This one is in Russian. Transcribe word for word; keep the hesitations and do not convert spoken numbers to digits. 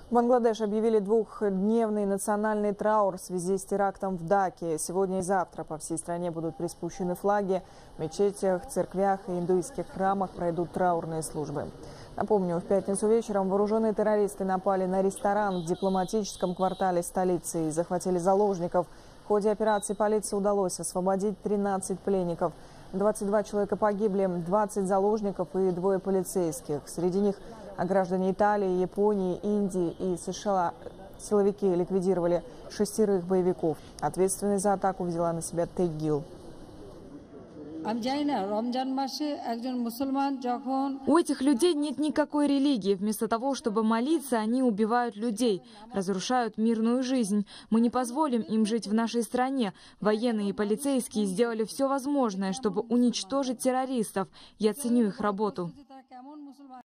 Бангладеш объявили двухдневный национальный траур в связи с терактом в Даке. Сегодня и завтра по всей стране будут приспущены флаги. В мечетях, церквях и индуистских храмах пройдут траурные службы. Напомню, в пятницу вечером вооруженные террористы напали на ресторан в дипломатическом квартале столицы и захватили заложников. В ходе операции полиции удалось освободить тринадцать пленников. двадцать два человека погибли, двадцать заложников и двое полицейских. Среди них граждане Италии, Японии, Индии и США. Силовики ликвидировали шестерых боевиков. Ответственность за атаку взяла на себя ТЭГИЛ. У этих людей нет никакой религии. Вместо того, чтобы молиться, они убивают людей, разрушают мирную жизнь. Мы не позволим им жить в нашей стране. Военные и полицейские сделали все возможное, чтобы уничтожить террористов. Я ценю их работу.